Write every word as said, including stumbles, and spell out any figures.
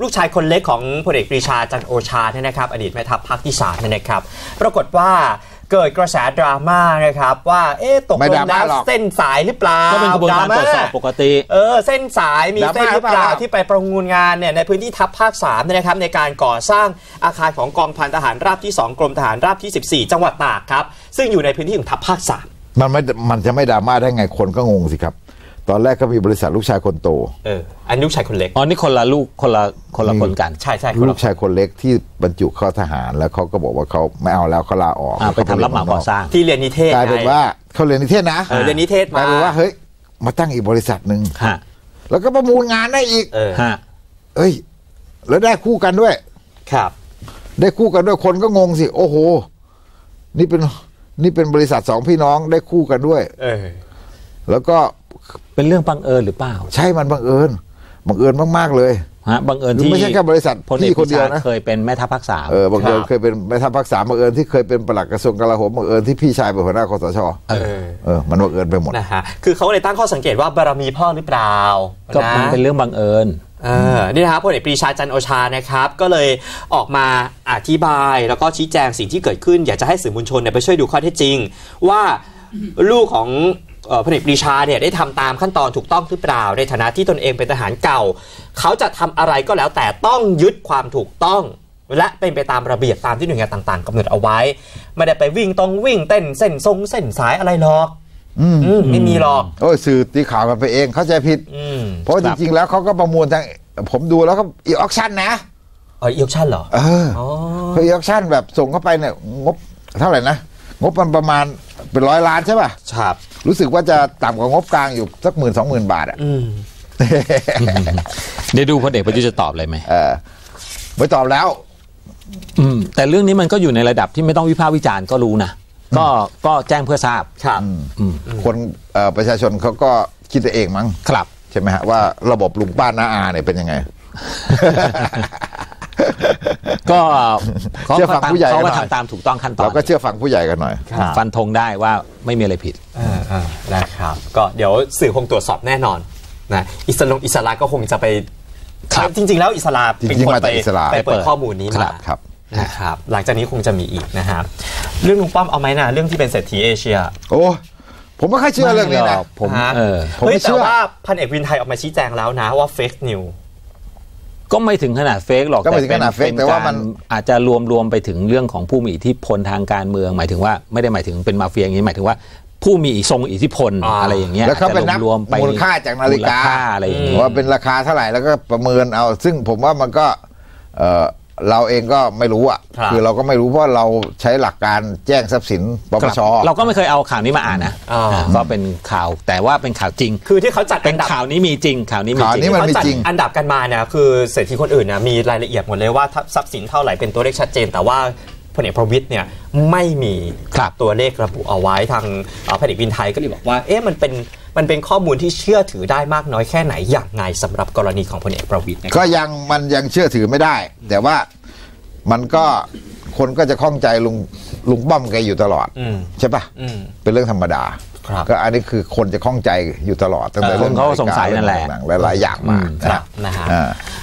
ลูกชายคนเล็กของพลเอกปรีชาจันทร์โอชาเนี่ยนะครับอดีตแม่ทัพภาคที่สามเนี่ยนะครับปรากฏว่าเกิดกระแสดราม่านะครับว่าเอ๊ะตกลงแล้วเส้นสายหรือเปล่าก็เป็นกระบวนการตรวจสอบปกติเออเส้นสายมีเส้นหรือเปล่าที่ไปประมูลงานเนี่ยในพื้นที่ทัพภาคสามเนี่ยนะครับในการก่อสร้างอาคารของกองพันทหารราบที่สองกรมทหารราบที่สิบสี่จังหวัดตากครับซึ่งอยู่ในพื้นที่ของทัพภาคสามมันไม่มันจะไม่ดราม่าได้ไงคนก็งงสิครับตอนแรกก็มีบริษัทลูกชายคนโตเอออันลูกชายคนเล็กอ๋อนี่คนละลูกคนละคนละคนกันใช่ใช่ลูกชายคนเล็กที่บรรจุเข้าทหารแล้วเขาก็บอกว่าเขาไม่เอาแล้วเขาลาออกไปทำรับเหมาก่อสร้างที่เรียนนิเทศกลายเป็นว่าเขาเรียนนิเทศนะเรียนนิเทศกลายเป็นว่าเฮ้ยมาตั้งอีกบริษัทหนึ่งแล้วก็ประมูลงานได้อีกเออเอ้ยแล้วได้คู่กันด้วยครับได้คู่กันด้วยคนก็งงสิโอ้โหนี่เป็นนี่เป็นบริษัทสองพี่น้องได้คู่กันด้วยเออแล้วก็เป็นเรื่องบังเอิญหรือเปล่าใช่มันบังเอิญบังเอิญมากๆเลยฮะบังเอิญที่ไม่ใช่แค่บริษัทพี่คนเดียวนะเคยเป็นแม่ทัพภาคสามเออบังเอิญเคยเป็นแม่ทัพภาคสามบังเอิญที่เคยเป็นปลัดกระทรวงกลาโหมบังเอิญที่พี่ชายเป็นหัวหน้าคสช. เออเออมันบังเอิญไปหมดนะฮะคือเขาเลยตั้งข้อสังเกตว่าบารมีพ่อหรือเปล่าก็มันเป็นเรื่องบังเอิญเออนี่นะครับพลเอกปรีชาจันทร์โอชานะครับก็เลยออกมาอธิบายแล้วก็ชี้แจงสิ่งที่เกิดขึ้นอยากจะให้สื่อมวลชนเนี่ยไปช่วยดูข้อเท็จจริงว่าลูกของพลเอกปรีชาเนี่ยได้ทำตามขั้นตอนถูกต้องหรือเปล่าในฐานะที่ตนเองเป็นทหารเก่าเขาจะทำอะไรก็แล้วแต่ต้องยึดความถูกต้องและเป็นไปตามระเบียบตามที่หน่วยงานต่างๆกำหนดเอาไว้ไม่ได้ไปวิ่งตรงวิ่งเต้นเส้นทรงเส้นสายอะไรหรอกอืมไม่มีหรอกโอ้ยสื่อตีข่าวกันไปเองเข้าใจผิดเพราะจริงๆแล้วเขาก็ประมวลทางผมดูแล้วก็อีออคชั่นนะอ๋ออีออคชั่นเหรอเออคืออีออคชั่นแบบส่งเข้าไปเนี่ยงบเท่าไหร่นะงบมันประมาณเป็นร้อยล้านใช่ป่ะครับรู้สึกว่าจะต่ำกว่างบกลางอยู่สักหมื่นสองหมื่นบาทอ่ะเดี๋ยวดูพลเอกประยุทธ์จะตอบอะไรไหมเออไม่ตอบแล้วอืมแต่เรื่องนี้มันก็อยู่ในระดับที่ไม่ต้องวิพากษ์วิจารณ์ก็รู้นะก็ก็แจ้งเพื่อทราบครับคนประชาชนเขาก็คิดเองมั้งครับใช่ไหมฮะว่าระบบลุงป้าน้าอาเนี่ยเป็นยังไงก็เชื่อฟังผู้ใหญ่เขาก็ทำตามถูกต้องขั้นตอนเราก็เชื่อฟังผู้ใหญ่กันหน่อยฟันธงได้ว่าไม่มีอะไรผิดนะครับก็เดี๋ยวสื่อคงตรวจสอบแน่นอนนะอิสลงอิสระก็คงจะไปจริงๆแล้วอิสระเป็นคนไปไปเปิดข้อมูลนี้มาครับนะครับหลังจากนี้คงจะมีอีกนะครับเรื่องลุงป้อมเอาไหมนะเรื่องที่เป็นเศรษฐีเอเชียโอ้ผมไม่ค่อยเชื่อเรื่องนี้นะผมเออผมไม่เชื่อแต่ว่าพันเอกวินไทยออกมาชี้แจงแล้วนะว่าเฟกนิวก็ไม่ถึงขนาดเฟกหรอกก็ไม่ถึงขนาดเฟกแต่ว่ามันอาจจะรวมรวมไปถึงเรื่องของผู้มีอิทธิพลทางการเมืองหมายถึงว่าไม่ได้หมายถึงเป็นมาเฟียอย่างนี้หมายถึงว่าผู้มีทรงอิทธิพลอะไรอย่างเงี้ยแล้วเขาเป็นนับมูลค่าจากนาฬิกาอะไรอย่างเงี้ยว่าเป็นราคาเท่าไหร่แล้วก็ประเมินเอาซึ่งผมว่ามันก็เออเราเองก็ไม่รู้อ่ะคือเราก็ไม่รู้เพราะเราใช้หลักการแจ้งทรัพย์สินปปช. เราก็ไม่เคยเอาข่าวนี้มาอ่านนะก็เป็นข่าวแต่ว่าเป็นข่าวจริงคือที่เขาจัดเป็นข่าวนี้มีจริงข่าวนี้มีจริงเขาจัดอันดับกันมาเนี่ยคือเศรษฐีคนอื่นนะมีรายละเอียดหมดเลยว่าทรัพย์สินเท่าไหร่เป็นตัวเลขชัดเจนแต่ว่าพลเอกประวิตรเนี่ยไม่มีตัวเลขระบุเอาไว้ทางพลเอกวินไทยก็เลยบอกว่าเอ๊ะมันเป็นมันเป็นข้อมูลที่เชื่อถือได้มากน้อยแค่ไหนอย่างไงสำหรับกรณีของพลเอกประวิตรก็ยังมันยังเชื่อถือไม่ได้แต่ว่ามันก็คนก็จะข้องใจลุงลุงป้อมแกอยู่ตลอดใช่ป่ะเป็นเรื่องธรรมดาก็อันนี้คือคนจะข้องใจอยู่ตลอดตั้งแต่เรื่องเขาสงสัยนั่นแหละหลายๆอย่างมานะฮะ